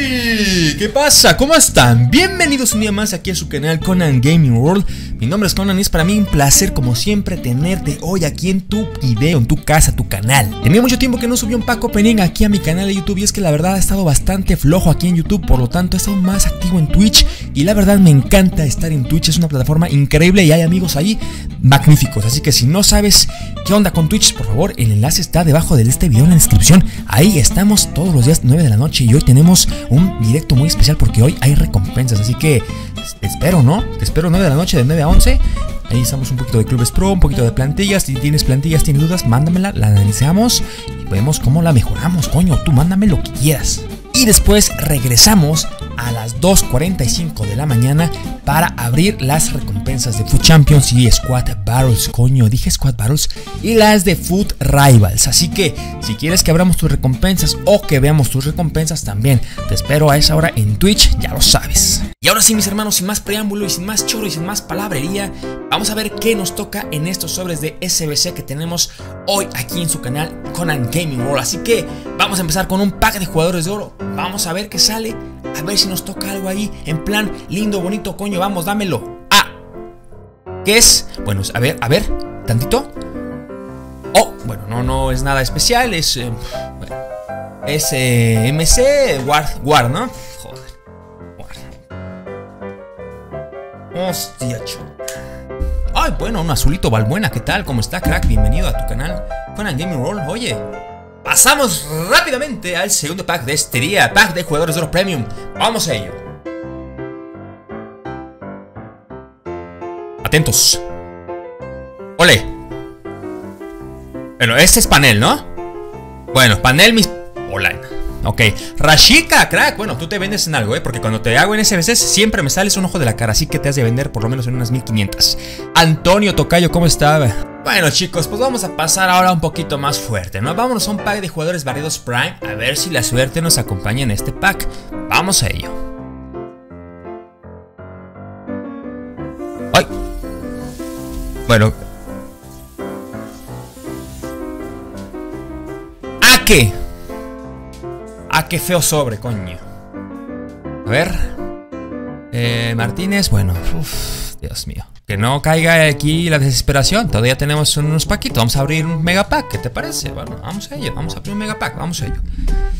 ¡Hey! ¿Qué pasa? ¿Cómo están? Bienvenidos un día más aquí a su canal Conan Gaming World. Mi nombre es Conan y es para mí un placer como siempre tenerte hoy aquí en tu video, en tu casa, tu canal. Tenía mucho tiempo que no subí un pack opening aquí a mi canal de YouTube y es que la verdad ha estado bastante flojo aquí en YouTube, por lo tanto he estado más activo en Twitch y la verdad me encanta estar en Twitch, es una plataforma increíble y hay amigos ahí magníficos, así que si no sabes qué onda con Twitch, por favor el enlace está debajo de este video en la descripción. Ahí estamos todos los días 9 de la noche y hoy tenemos un directo muy especial porque hoy hay recompensas, así que te espero, ¿no? Te espero 9 de la noche de 9 a 11. Ahí estamos un poquito de clubes pro, un poquito de plantillas. Si tienes plantillas, tienes dudas, mándamela, la analizamos y vemos cómo la mejoramos, coño. Tú mándame lo que quieras. Y después regresamos a las 2:45 de la mañana para abrir las recompensas de Food Champions y Squad Battles, coño, dije Squad Battles, y las de Food Rivals. Así que si quieres que abramos tus recompensas o que veamos tus recompensas también, te espero a esa hora en Twitch, ya lo sabes. Y ahora sí, mis hermanos, sin más preámbulo y sin más choro y sin más palabrería, vamos a ver qué nos toca en estos sobres de SBC que tenemos hoy aquí en su canal Conan Gaming World. Así que vamos a empezar con un pack de jugadores de oro. Vamos a ver qué sale, a ver si nos toca algo ahí en plan lindo, bonito, coño, vamos, dámelo. ¿Qué es? Bueno, a ver, tantito. Oh, bueno, no es nada especial, es MC War, ¿no? Joder, War. Hostia, chaval. Ay, bueno, un azulito Balbuena, ¿qué tal? ¿Cómo está, crack? Bienvenido a tu canal Conan Gaming World. Oye, pasamos rápidamente al segundo pack de este día, pack de jugadores de oro premium. Vamos a ello. Atentos. Ole. Bueno, este es panel, ¿no? Bueno, panel mis... Hola. Ok, Rashika, crack. Bueno, tú te vendes en algo, porque cuando te hago en SBC siempre me sales un ojo de la cara, así que te has de vender por lo menos en unas 1500. Antonio Tocayo, ¿cómo está? Bueno, chicos, pues vamos a pasar ahora un poquito más fuerte, ¿no? Vámonos a un pack de jugadores variados Prime, a ver si la suerte nos acompaña en este pack. Vamos a ello. ¡Ay! Bueno. ¿A qué? ¡Ah, qué feo sobre, coño! A ver. Martínez, bueno. Uf, Dios mío. Que no caiga aquí la desesperación. Todavía tenemos unos paquitos. Vamos a abrir un megapack. ¿Qué te parece? Bueno, vamos a ello. Vamos a abrir un megapack. Vamos a ello.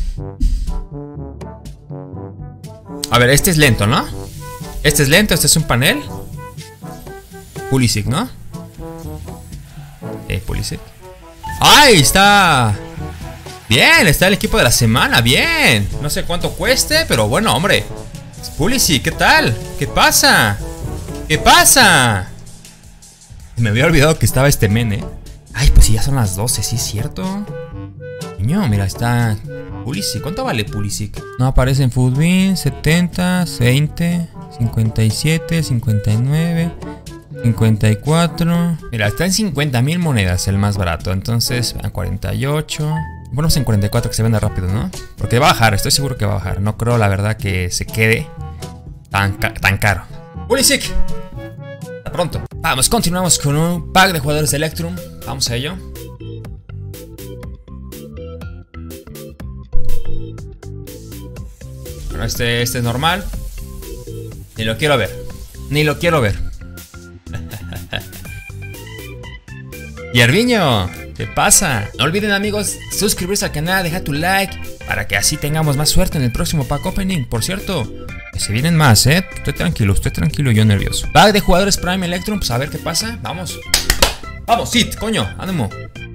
A ver, este es lento, ¿no? Este es lento. Este es un panel. Pulisic, ¿no? Pulisic. ¡Ay! Está... Bien, está el equipo de la semana, bien. No sé cuánto cueste, pero bueno, hombre. Pulisic, ¿qué tal? ¿Qué pasa? ¿Qué pasa? Me había olvidado que estaba este men, Ay, pues sí, ya son las 12, sí es cierto. Niño, mira, está Pulisic. ¿Cuánto vale Pulisic? No aparece en Footbin. 70, 20, 57, 59, 54. Mira, está en 50.000 monedas el más barato. Entonces, a 48. Bueno, en 44 que se venda rápido, ¿no? Porque va a bajar, estoy seguro que va a bajar. No creo, la verdad, que se quede tan caro. Pulisic, hasta pronto. Vamos, continuamos con un pack de jugadores de Electrum. Vamos a ello. Bueno, este es normal. Ni lo quiero ver. Ni lo quiero ver. Yerviño, ¿qué pasa? No olviden, amigos, suscribirse al canal, dejar tu like para que así tengamos más suerte en el próximo pack opening. Por cierto, que se vienen más, estoy tranquilo, yo nervioso. Pack de jugadores Prime Electrum, pues a ver qué pasa. Vamos. Vamos, Sid, coño, ánimo.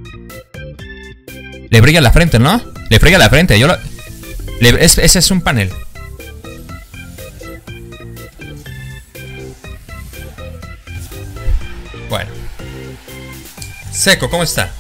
Le brilla la frente, ¿no? Le frega la frente, ese es un panel. Bueno. Seco, ¿cómo está?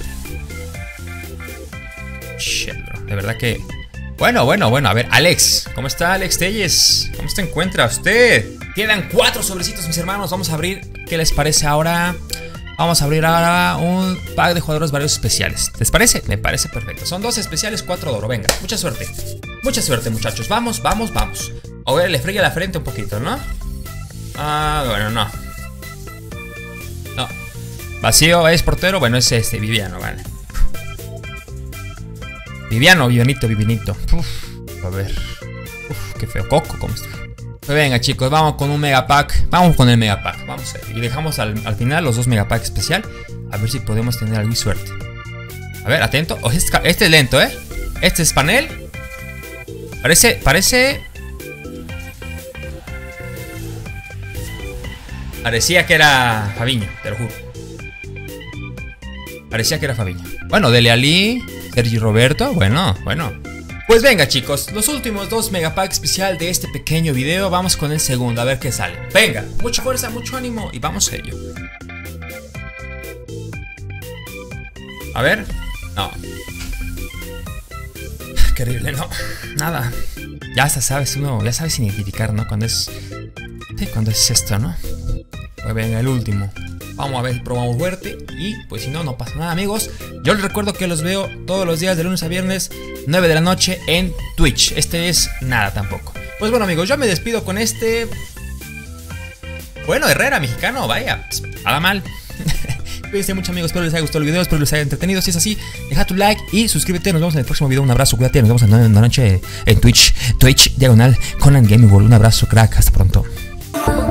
Shit, bro. De verdad que... Bueno. A ver, Alex. ¿Cómo está, Alex Telles? ¿Cómo se encuentra usted? Quedan 4 sobrecitos, mis hermanos. Vamos a abrir. ¿Qué les parece ahora? Vamos a abrir ahora un pack de jugadores varios especiales. ¿Les parece? Me parece perfecto. Son 2 especiales, 4 de oro. Venga, mucha suerte. Mucha suerte, muchachos. Vamos. A ver, le fregue la frente un poquito, ¿no? Bueno, no. Vacío es portero. Bueno, es Viviano, vale. Vivianito. Uf, a ver. Uf, qué feo. Coco, ¿cómo está? Pues venga, chicos, vamos con un megapack. Vamos con el megapack. Vamos a ver. Y dejamos al final los 2 megapack especial. A ver si podemos tener algo de suerte. A ver, atento. Oh, este es lento, ¿eh? Este es panel. Parece. Parecía que era Fabiño, te lo juro. Parecía que era Fabiño. Bueno, Dele Alli, Sergi Roberto. Bueno. Pues venga, chicos, los últimos 2 megapack especial de este pequeño video. Vamos con el segundo, a ver qué sale. Venga, mucha fuerza, mucho ánimo y vamos a ello. A ver. No. Qué horrible, no. Nada. Ya sabes, uno ya sabes identificar, ¿no? Cuando es... Sí, cuando es esto, ¿no? Pues venga, el último. Vamos a ver si probamos fuerte. Y pues si no, no pasa nada, amigos. Yo les recuerdo que los veo todos los días de lunes a viernes 9 de la noche en Twitch. Este es nada tampoco. Pues bueno, amigos, yo me despido con este. Bueno, Herrera, mexicano, vaya, pues, nada mal. Cuídense mucho, amigos, espero les haya gustado el video, espero les haya entretenido. Si es así, deja tu like y suscríbete. Nos vemos en el próximo video. Un abrazo, cuídate, nos vemos en la noche en Twitch, Conan Gaming World. Un abrazo, crack, hasta pronto.